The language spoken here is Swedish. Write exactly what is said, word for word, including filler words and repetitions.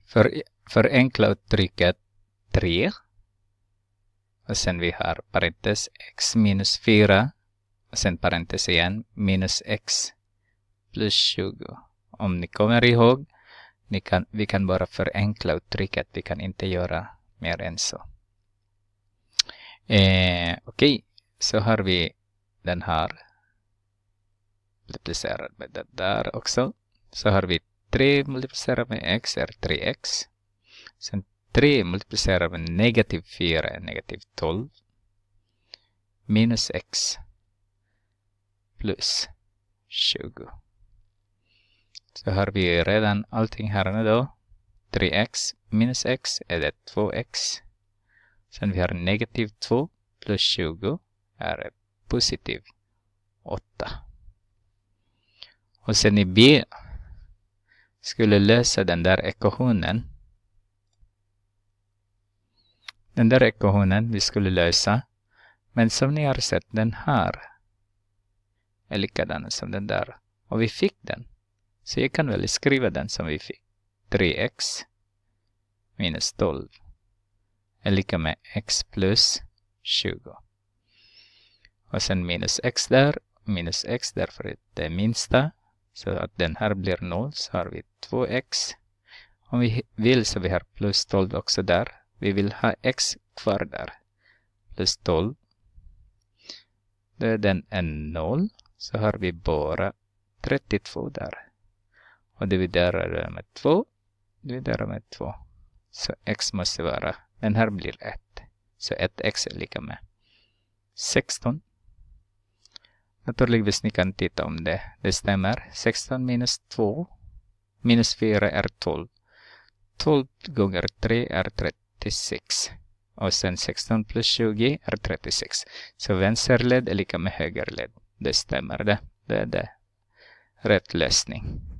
För, förenkla uttrycket tre. Och sen vi har parentes x minus fyra. Och sen parentes igen minus x plus tjugo. Om ni kommer ihåg, ni kan, vi kan bara förenkla uttrycket. Vi kan inte göra mer än så. Eh, Okej, okay. Så har vi den här multiplicerad med det där också. Så har vi tre multiplicerat med x är tre x. Sen tre multiplicerat med negativ fyra är negativ tolv. Minus x plus tjugo. Så har vi redan allting här nu då. tre x minus x är det två x. Sen vi har negativ två plus tjugo är positiv åtta. Och sen i B skulle lösa den där ekvationen. Den där ekvationen vi skulle lösa. Men som ni har sett, den här är likadan som den där. Och vi fick den. Så jag kan väl skriva den som vi fick. tre x minus tolv är lika med x plus tjugo. Och sen minus x där. Minus x därför är det minsta. Så att den här blir noll. Så har vi två x. Om vi vill så vi har plus tolv också där. Vi vill ha x kvar där. Plus tolv. Då är den en noll. Så har vi bara trettiotvå där. Och dividerar med två. Dividerar med två. Så x måste vara. Den här blir ett. Så ett x är lika med sexton. Naturligtvis ni kan titta om det. Det stämmer. sexton minus två. Minus fyra är tolv. tolv gånger tre är trettiosex. Och sen sexton plus tjugo är trettiosex. Så vänsterled är lika med högerled. Det stämmer det. Det är det. Rätt lösning.